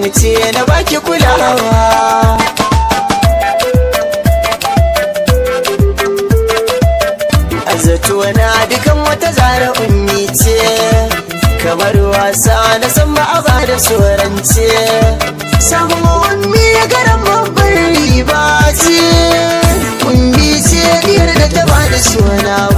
ce na baki kulawa. Zato na dukan wata zara ummi ce, kamar wasa na san ba a ba da sorance. Samun ummi ya garan babbar riba ce, ummi ce diyar da ta ba da suna